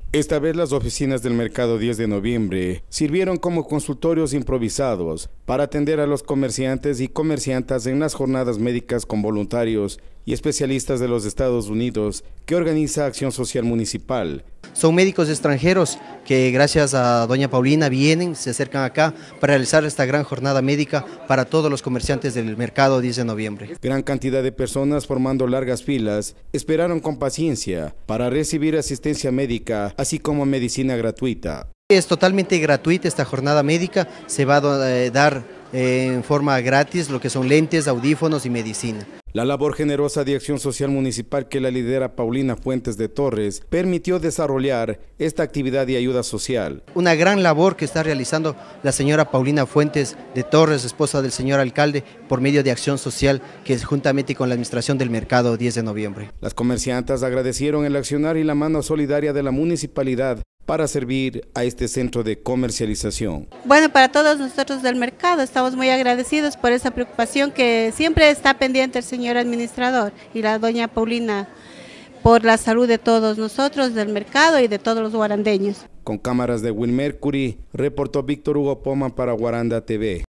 Esta vez las oficinas del Mercado 10 de Noviembre sirvieron como consultorios improvisados para atender a los comerciantes y comerciantas en las jornadas médicas con voluntarios y especialistas de los Estados Unidos que organiza Acción Social Municipal. Son médicos extranjeros que gracias a doña Paulina vienen, se acercan acá para realizar esta gran jornada médica para todos los comerciantes del Mercado 10 de Noviembre. Gran cantidad de personas formando largas filas esperaron con paciencia para recibir asistencia médica, así como medicina gratuita. Es totalmente gratuita esta jornada médica, se va a dar en forma gratis lo que son lentes, audífonos y medicina. La labor generosa de Acción Social Municipal que la lidera Paulina Fuentes de Torres permitió desarrollar esta actividad de ayuda social. Una gran labor que está realizando la señora Paulina Fuentes de Torres, esposa del señor alcalde, por medio de Acción Social, que es juntamente con la administración del Mercado 10 de Noviembre. Las comerciantes agradecieron el accionar y la mano solidaria de la municipalidad para servir a este centro de comercialización. Bueno, para todos nosotros del mercado estamos muy agradecidos por esa preocupación que siempre está pendiente el señor administrador y la doña Paulina por la salud de todos nosotros del mercado y de todos los guarandeños. Con cámaras de Will Mercury, reportó Víctor Hugo Poma para Guaranda TV.